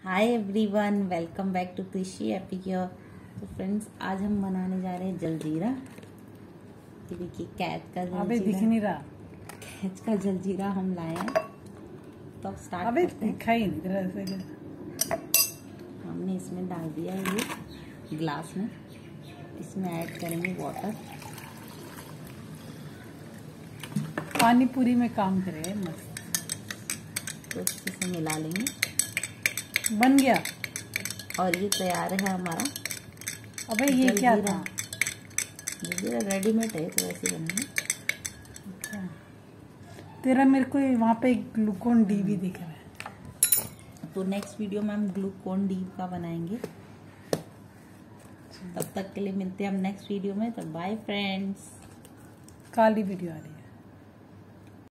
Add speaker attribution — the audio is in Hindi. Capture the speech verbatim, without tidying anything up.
Speaker 1: Hi everyone, welcome back to Krishi epicure. तो फ्रेंड्स, आज हम बनाने जा रहे हैं जलजीरा। ये देखिए, कैच का जलजीरा।
Speaker 2: अबे दिख नहीं रहा।
Speaker 1: कैच का जलजीरा हम लाए हैं। तो अब स्टार्ट
Speaker 2: अबे
Speaker 1: करते हैं।
Speaker 2: दिखा ही नहीं रहा।
Speaker 1: हमने इसमें डाल दिया है ये ग्लास में। इसमें ऐड करेंगे वाटर।
Speaker 2: पानी पूरी में काम करे मस्त।
Speaker 1: तो अच्छे से मिला लेंगे।
Speaker 2: बन गया
Speaker 1: और ये तैयार है हमारा।
Speaker 2: अबे ये क्या था?
Speaker 1: जलजीरा रेडीमेड है, तो वैसे बनेगा।
Speaker 2: अच्छा, तेरा मेरे को वहाँ पे ग्लूकोन डी भी दिख रहा है।
Speaker 1: तो नेक्स्ट वीडियो में हम ग्लूकोन डी का बनाएंगे। तब तक के लिए मिलते हैं हम नेक्स्ट वीडियो में। तो बाय फ्रेंड्स।
Speaker 2: काली वीडियो आ रही है।